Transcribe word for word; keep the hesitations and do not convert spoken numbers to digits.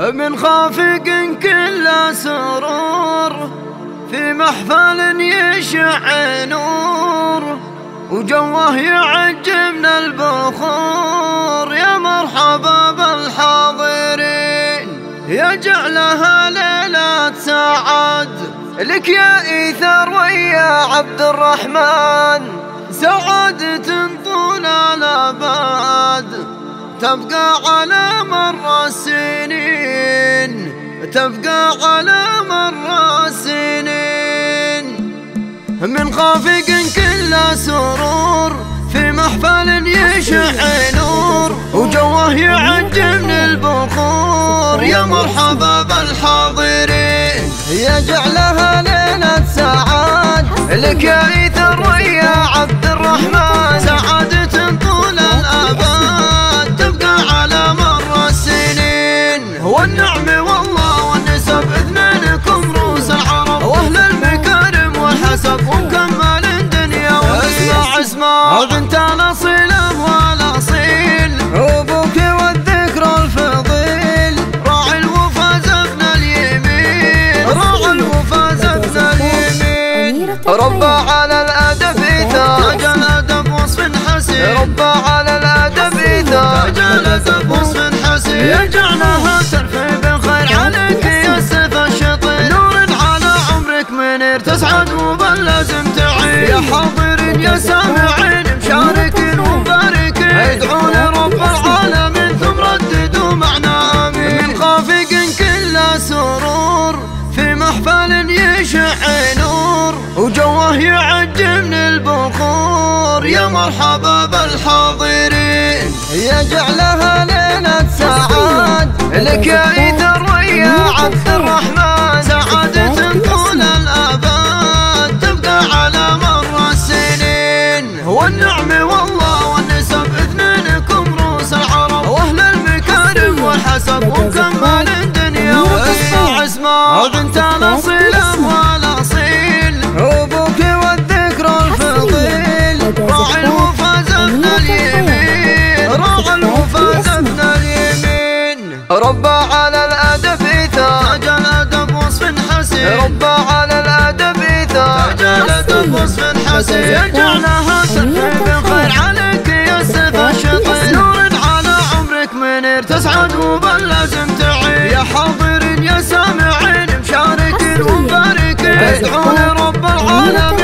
من خافق كل سرور في محفل يشع نور وجوه يعج من البخور. يا مرحبا بالحاضرين يجعلها ليلة سعد لك يا إيثار ويا عبد الرحمن، سعادة طول الأبد تبقى على مر السنين، تبقى على مر السنين. من خافق كل سرور في محفل يشع نور وجوه يعج من البخور. يا مرحبا بالحاضرين يجعلها ليلة سعاد لك يا إيثار ويا عبد الرحمن، سعادة طول الأبد تبقى على مر السنين. والنعم والله والنسب اثنينكم رؤوس العرب واهل المكارم والحسب ومكمل دنيا واسمع اسمع بنت الاصيله والاصيل ابوك والذكر الفضيل راعي الوفا زبن اليمين، راعي الوفا زبن اليمين. ربى على الادب تاج الادب وصف حسين، ربى على الادب تاج الادب وصف حسين. يجعلها ترفي بالخير عليك يا سيف الشطير، نور على عمرك منير تسعد وباللازم تعين. يا حاضرين يا سامعين مشاركين ومباركين ادعوا لرب العالمين ثم رددوا معنا امين. من خافق كل سرور في محفل يشع نور وجوه يعج من البخور. يا مرحبا بالحاضرين يجعلها ليلة سعاد لك يا إيثار ويا عبد الرحمن، سعادة طول الأبد تبقى على مر السنين. والنعم والله والنسب اثنينكم رؤوس العرب واهل المكارم والحسب ومكمل الدنيا. واسمع اسمع بنت الاصيله والاصيل ابوك والذكر الفضيل راعي الوفا زبن اليمين، راعي الوفا زبن اليمين. ربى على الادب تاج الادب وصف حسين، ربى على الادب تاج الادب وصف حسين. يجعلها ترفي بالخير عليك يا سيف الشطير، نور على عمرك منير تسعد وباللازم تعين. يا حاضرين يا سامعين مشاركين ومباركين ادعوا لرب العالمين